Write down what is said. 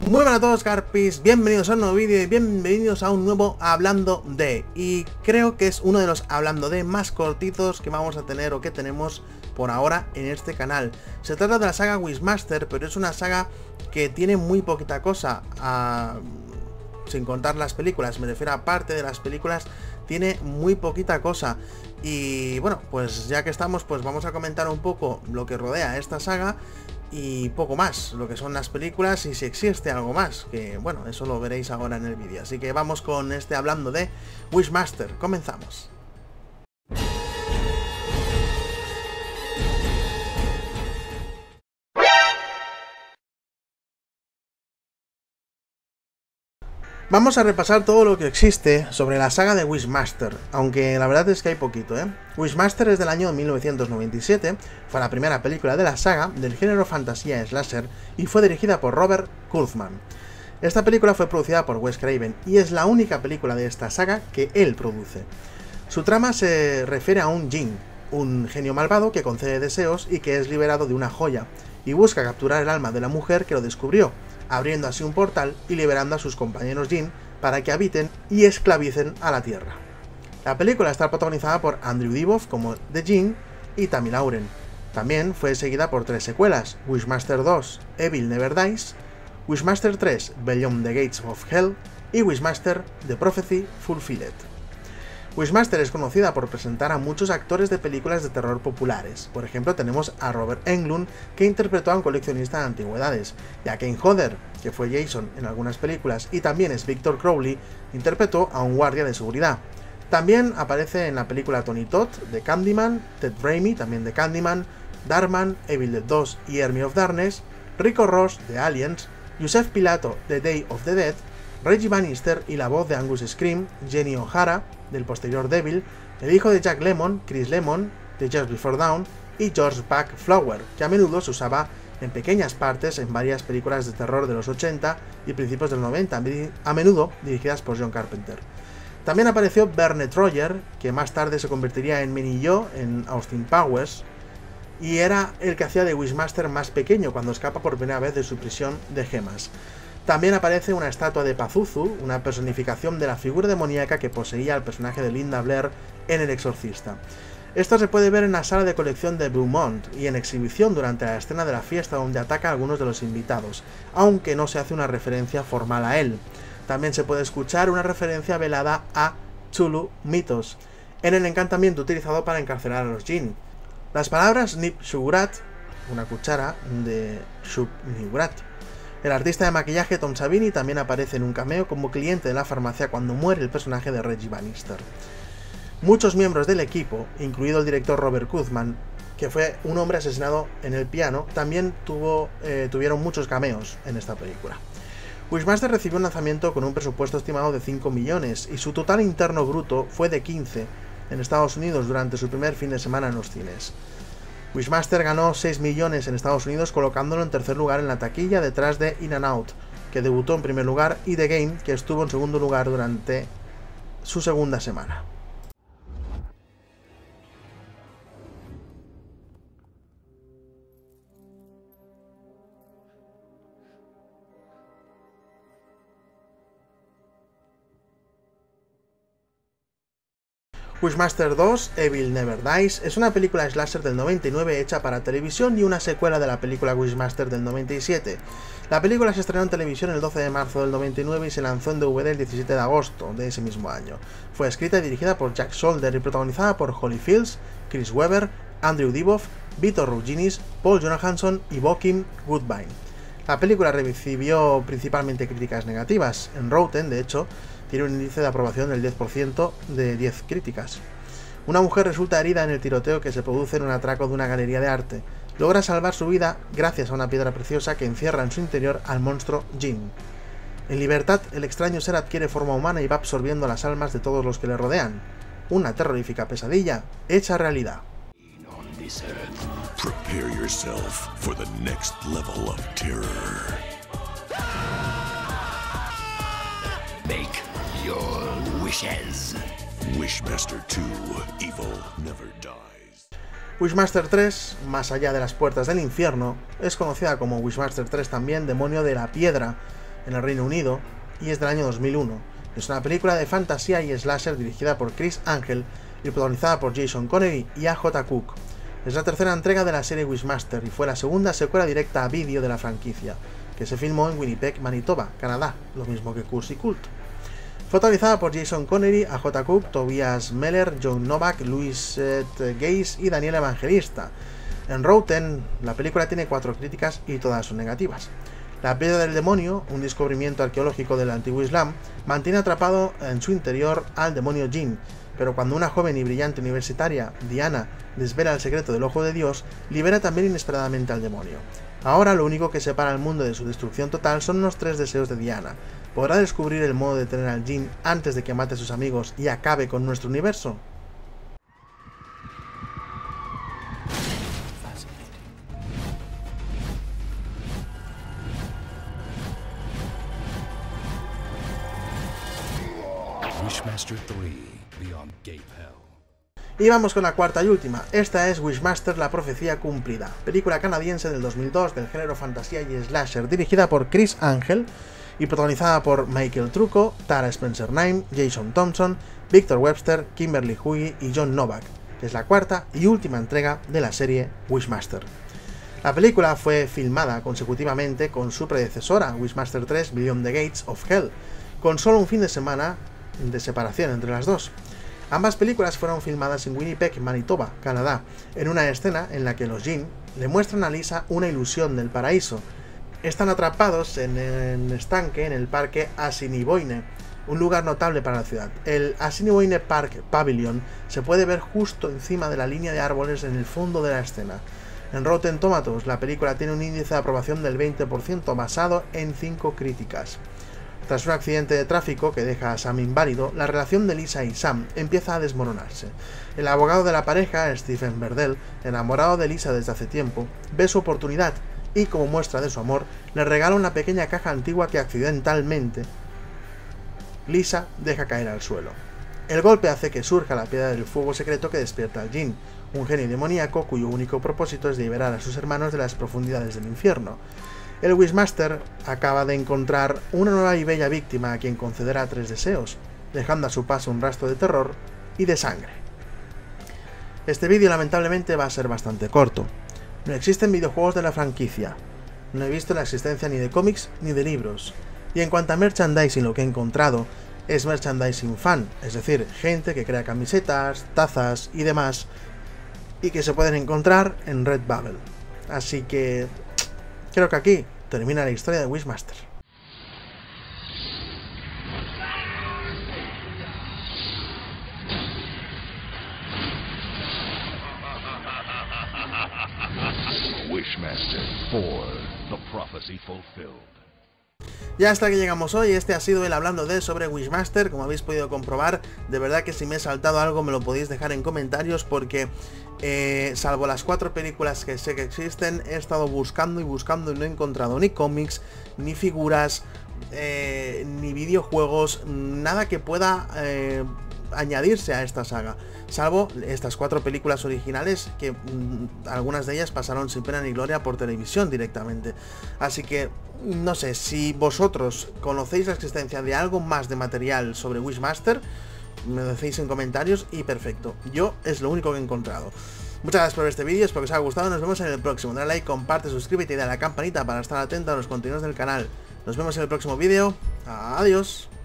Muy buenas a todos, Carpis, bienvenidos a un nuevo vídeo y bienvenidos a un nuevo Hablando de. Y creo que es uno de los Hablando de más cortitos que vamos a tener o que tenemos por ahora en este canal. Se trata de la saga Wishmaster, pero es una saga que tiene muy poquita cosa, sin contar las películas, me refiero a parte de las películas, tiene muy poquita cosa. Y bueno, pues ya que estamos, pues vamos a comentar un poco lo que rodea esta saga y poco más, lo que son las películas y si existe algo más, que bueno, eso lo veréis ahora en el vídeo. Así que vamos con este Hablando de Wishmaster, comenzamos. Vamos a repasar todo lo que existe sobre la saga de Wishmaster, aunque la verdad es que hay poquito, ¿eh? Wishmaster es del año 1997, fue la primera película de la saga del género fantasía slasher y fue dirigida por Robert Kurtzman. Esta película fue producida por Wes Craven y es la única película de esta saga que él produce. Su trama se refiere a un Jinn, un genio malvado que concede deseos y que es liberado de una joya, y busca capturar el alma de la mujer que lo descubrió, abriendo así un portal y liberando a sus compañeros Jinn para que habiten y esclavicen a la Tierra. La película está protagonizada por Andrew Divoff como The Jinn y Tammy Lauren. También fue seguida por 3 secuelas: Wishmaster 2, Evil Never Dies, Wishmaster 3, Beyond the Gates of Hell y Wishmaster The Prophecy Fulfilled. Wishmaster es conocida por presentar a muchos actores de películas de terror populares. Por ejemplo, tenemos a Robert Englund, que interpretó a un coleccionista de antigüedades, y a Kane Hodder, que fue Jason en algunas películas, y también es Victor Crowley, interpretó a un guardia de seguridad. También aparece en la película Tony Todd de Candyman, Ted Raimi, también de Candyman, Darkman, Evil Dead 2 y Army of Darkness, Rico Ross de Aliens, Yusef Pilato de Day of the Dead, Reggie Bannister y la voz de Angus Scream, Jenny O'Hara, del posterior Devil, el hijo de Jack Lemmon, Chris Lemmon, de Just Before Dawn, y George Buck Flower, que a menudo se usaba en pequeñas partes en varias películas de terror de los 80 y principios del 90, a menudo dirigidas por John Carpenter. También apareció Verne Troyer, que más tarde se convertiría en Minnie Yo en Austin Powers, y era el que hacía de Wishmaster más pequeño cuando escapa por primera vez de su prisión de gemas. También aparece una estatua de Pazuzu, una personificación de la figura demoníaca que poseía el personaje de Linda Blair en El Exorcista. Esto se puede ver en la sala de colección de Beaumont y en exhibición durante la escena de la fiesta donde ataca a algunos de los invitados, aunque no se hace una referencia formal a él. También se puede escuchar una referencia velada a Cthulhu Mythos, en el encantamiento utilizado para encarcelar a los Jinn. Las palabras Nip Shugurat, una cuchara, de Shub Nigurat. El artista de maquillaje Tom Savini también aparece en un cameo como cliente de la farmacia cuando muere el personaje de Reggie Bannister. Muchos miembros del equipo, incluido el director Robert Kurtzman, que fue un hombre asesinado en el piano, también tuvieron muchos cameos en esta película. Wishmaster recibió un lanzamiento con un presupuesto estimado de 5 millones y su total interno bruto fue de 15 en Estados Unidos durante su primer fin de semana en los cines. Wishmaster ganó 6 millones en Estados Unidos, colocándolo en tercer lugar en la taquilla detrás de In and Out, que debutó en primer lugar, y The Game, que estuvo en segundo lugar durante su segunda semana. Wishmaster 2, Evil Never Dies, es una película slasher del 99 hecha para televisión y una secuela de la película Wishmaster del 97. La película se estrenó en televisión el 12 de marzo del 99 y se lanzó en DVD el 17 de agosto de ese mismo año. Fue escrita y dirigida por Jack Solder y protagonizada por Holly Fields, Chris Webber, Andrew Divoff, Vitor Ruginis, Paul Johansson y Bokeem Woodbine. La película recibió principalmente críticas negativas. En Rotten, de hecho, tiene un índice de aprobación del 10% de 10 críticas. Una mujer resulta herida en el tiroteo que se produce en un atraco de una galería de arte. Logra salvar su vida gracias a una piedra preciosa que encierra en su interior al monstruo Jinn. En libertad, el extraño ser adquiere forma humana y va absorbiendo las almas de todos los que le rodean. Una terrorífica pesadilla hecha realidad. Prepare yourself for the next level of terror. Make your wishes. Wishmaster 2, Evil Never Dies. Wishmaster 3, Más allá de las puertas del infierno, es conocida como Wishmaster 3 también, Demonio de la Piedra. en el Reino Unido y es del año 2001. Es una película de fantasía y slasher dirigida por Chris Angel y protagonizada por Jason Connery y A.J. Cook. Es la tercera entrega de la serie Wishmaster y fue la segunda secuela directa a vídeo de la franquicia, que se filmó en Winnipeg, Manitoba, Canadá, lo mismo que Curse y Cult. Fue protagonizada por Jason Connery, A.J. Cook, Tobias Meller, John Novak, Louis Gaze y Daniel Evangelista. En Rotten, la película tiene 4 críticas y todas son negativas. La piedra del demonio, un descubrimiento arqueológico del antiguo Islam, mantiene atrapado en su interior al demonio Jinn, pero cuando una joven y brillante universitaria, Diana, desvela el secreto del Ojo de Dios, libera también inesperadamente al demonio. Ahora lo único que separa al mundo de su destrucción total son los 3 deseos de Diana. ¿Podrá descubrir el modo de detener al Jinn antes de que mate a sus amigos y acabe con nuestro universo? Wishmaster 3, Beyond Gape Hell. Y vamos con la cuarta y última. Esta es Wishmaster, la profecía cumplida, película canadiense del 2002 del género fantasía y slasher, dirigida por Chris Angel y protagonizada por Michael Trucco, Tara Spencer-Nairn, Jason Thompson, Victor Webster, Kimberly Huey y John Novak, que es la cuarta y última entrega de la serie Wishmaster. La película fue filmada consecutivamente con su predecesora, Wishmaster 3 Beyond the Gates of Hell, con solo un fin de semana de separación entre las dos. Ambas películas fueron filmadas en Winnipeg, Manitoba, Canadá, en una escena en la que los Jinn le muestran a Lisa una ilusión del paraíso. Están atrapados en el estanque en el parque Assiniboine, un lugar notable para la ciudad. El Assiniboine Park Pavilion se puede ver justo encima de la línea de árboles en el fondo de la escena. En Rotten Tomatoes, la película tiene un índice de aprobación del 20% basado en 5 críticas. Tras un accidente de tráfico que deja a Sam inválido, la relación de Lisa y Sam empieza a desmoronarse. El abogado de la pareja, Stephen Berdell, enamorado de Lisa desde hace tiempo, ve su oportunidad y, como muestra de su amor, le regala una pequeña caja antigua que accidentalmente Lisa deja caer al suelo. El golpe hace que surja la piedra del fuego secreto que despierta al Jinn, un genio demoníaco cuyo único propósito es liberar a sus hermanos de las profundidades del infierno. El Wishmaster acaba de encontrar una nueva y bella víctima a quien concederá 3 deseos, dejando a su paso un rastro de terror y de sangre. Este vídeo lamentablemente va a ser bastante corto. No existen videojuegos de la franquicia, no he visto la existencia ni de cómics ni de libros, y en cuanto a merchandising lo que he encontrado es merchandising fan, es decir, gente que crea camisetas, tazas y demás, y que se pueden encontrar en Redbubble. Así que creo que aquí termina la historia de Wishmaster. Wishmaster 4, The Prophecy Fulfilled. Ya hasta que llegamos hoy, este ha sido el hablando de sobre Wishmaster. Como habéis podido comprobar, de verdad que si me he saltado algo me lo podéis dejar en comentarios porque salvo las 4 películas que sé que existen, he estado buscando y buscando y no he encontrado ni cómics, ni figuras, ni videojuegos, nada que pueda añadirse a esta saga, salvo estas 4 películas originales que algunas de ellas pasaron sin pena ni gloria por televisión directamente. Así que no sé, si vosotros conocéis la existencia de algo más de material sobre Wishmaster, me lo decís en comentarios y perfecto. Yo es lo único que he encontrado. Muchas gracias por ver este vídeo, espero que os haya gustado. Nos vemos en el próximo. Dale like, comparte, suscríbete y dale a la campanita para estar atento a los contenidos del canal. Nos vemos en el próximo vídeo. Adiós.